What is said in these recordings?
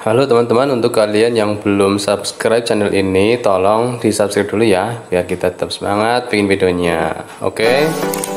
Halo teman-teman, untuk kalian yang belum subscribe channel ini, tolong di subscribe dulu ya, biar kita tetap semangat bikin videonya. Oke?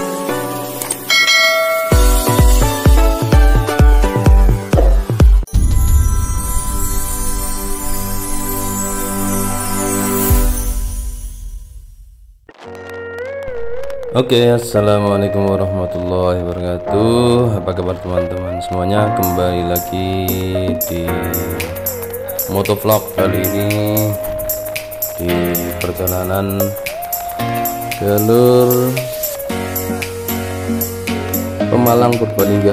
Oke, assalamualaikum warahmatullahi wabarakatuh. Apa kabar teman-teman semuanya? Kembali lagi di motovlog kali ini di perjalanan jalur Pemalang Purbalingga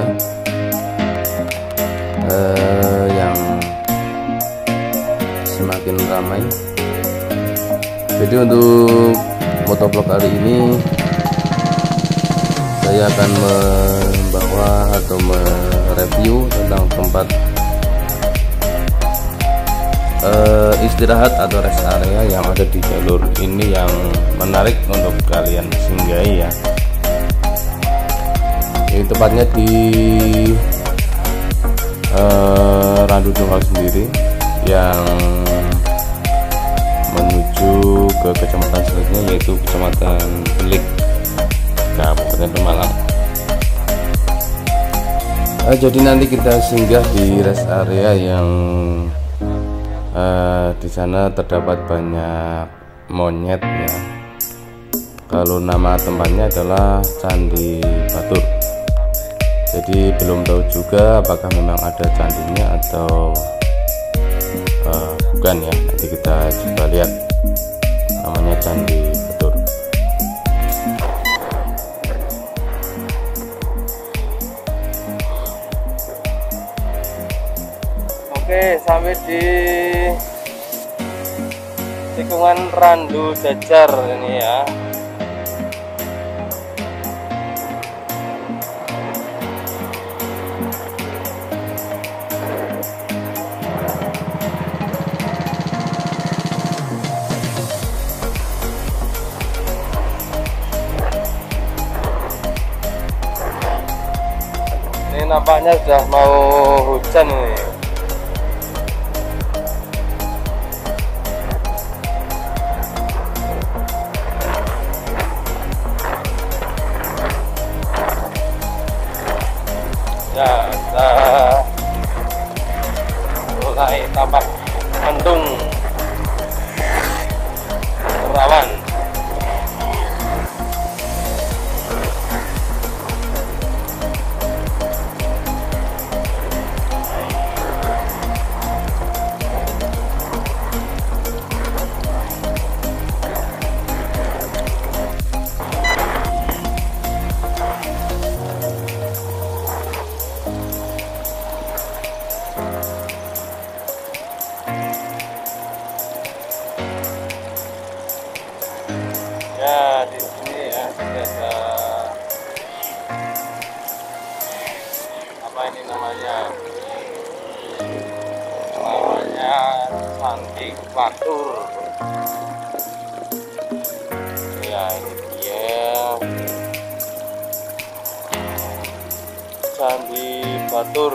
yang semakin ramai. Jadi untuk motovlog kali ini saya akan membawa atau mereview tentang tempat istirahat atau rest area yang ada di jalur ini yang menarik untuk kalian singgahi ya. Ini tepatnya di Randu Tunggal sendiri yang menuju ke kecamatan selanjutnya, yaitu Kecamatan Belik, Kabupaten Pemalang. Jadi nanti kita singgah di rest area yang di sana terdapat banyak monyet ya. Kalau nama tempatnya adalah Candi Batur. Jadi belum tahu juga apakah memang ada candinya atau bukan ya. Nanti kita coba lihat, namanya Candi Batur. Oke, sampai di tikungan Randu Jajar ini ya. Ini nampaknya sudah mau hujan ini. Ya, sudah mulai tampak mendung rawan. Ya, di sini ya ada apa ini namanya? Namanya Candi Batur. Ya, ini dia Candi Batur.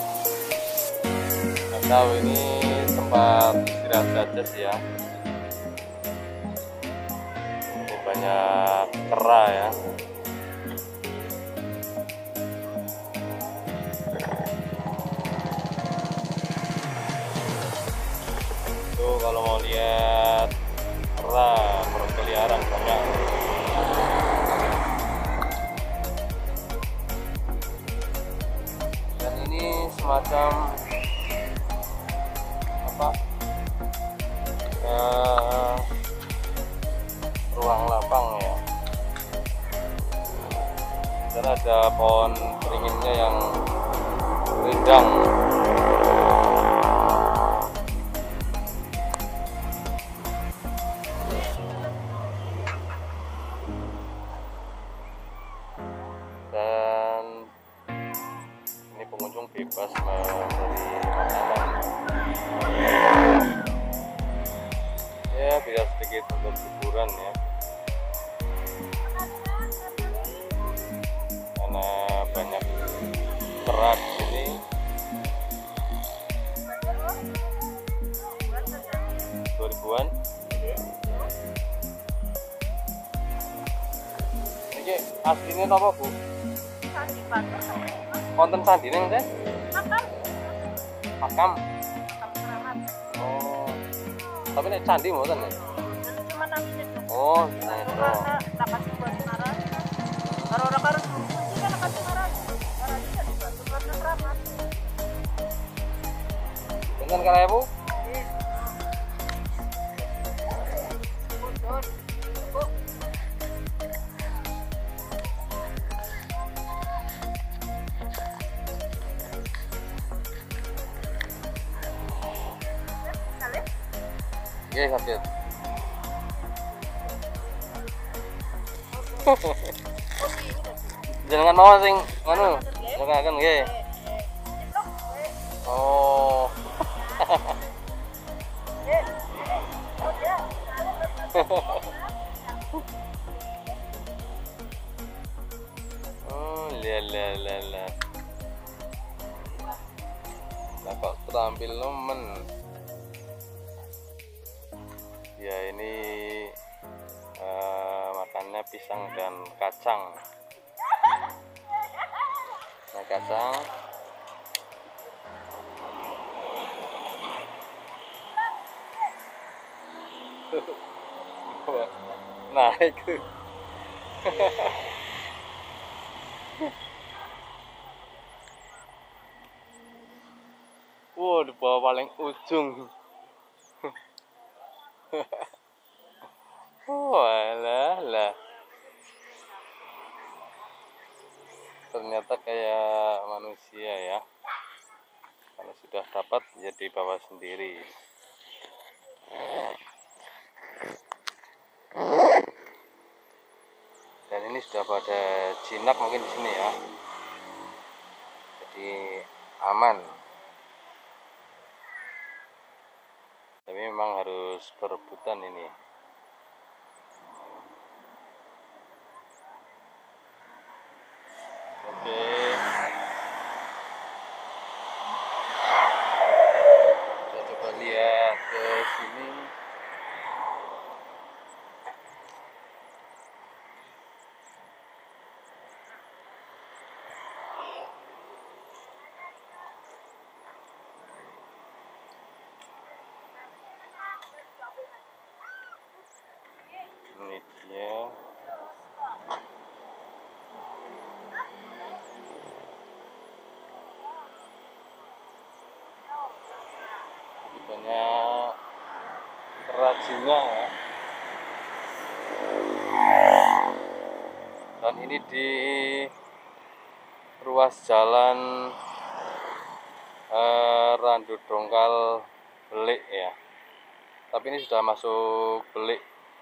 Nggak tahu ini tempat istirahat saja sih ya. Banyak kera ya. Tuh kalau mau lihat kera berkeliaran banyak. Dan ini semacam apa? Ruang lapang ya. Dan ada pohon beringinnya yang rindang. Dan ini pengunjung bebas membeli makanan. Ya, bisa sedikit untuk hiburan ya. Karena banyak kerat ini 2000-an. Ini aslinya apa Bu? Candi Batur sama Konten sandi nih Mas? makam. Makam. Makam keramat. Oh. Tapi nek candi mboten ya? Cuma namanya tuh. Oh, Nah, itu. karena dapat buat semarang. Kalau orang harus juga dapat semarang. Karena dia di Batur karena keramat. Dengan karya Bu? Mundur. Bu. Kali? Oke, sakit. Jangan mau sing anu, ngono nggih. Oh. Oh, la. Nah, kok terampil nemen. Ya ini makannya pisang dan kacang. Nah, kacang. Nah, itu. Wow, di bawah paling ujung. Walah. Ternyata kayak manusia ya. Kalau sudah dapat ya dibawa sendiri. Dan ini sudah pada jinak mungkin di sini ya. Jadi aman. Tapi memang harus berebutan ini. Oke. Kita coba lihat ke sini. Ini dia. Banyak kerajinnya ya. Dan ini di ruas jalan Randu Dongkal Belik ya. Tapi ini sudah masuk Belik.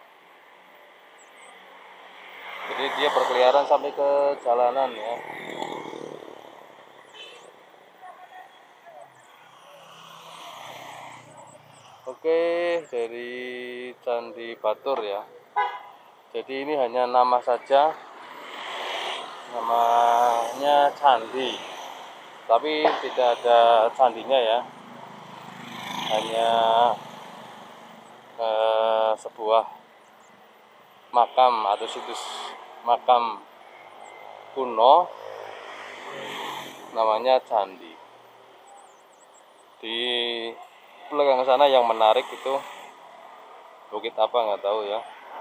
Jadi dia berkeliaran sampai ke jalanan ya. Oke, dari Candi Batur ya. Jadi ini hanya nama saja. Namanya candi. Tapi tidak ada candinya ya. Hanya sebuah makam atau situs makam kuno namanya candi. Di belakang sana yang menarik itu bukit apa nggak tahu ya.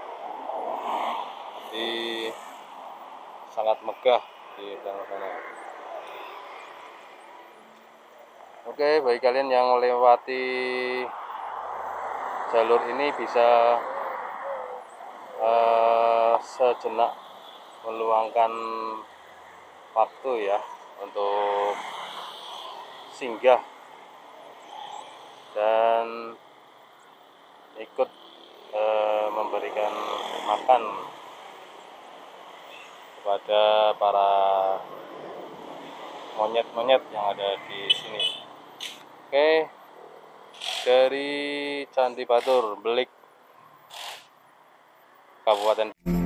Jadi sangat megah di belakang sana. Oke, bagi kalian yang melewati jalur ini bisa sejenak meluangkan waktu ya untuk singgah dan ikut memberikan makan kepada para monyet-monyet yang ada di sini. Oke, dari Candi Batur, Belik, Kabupaten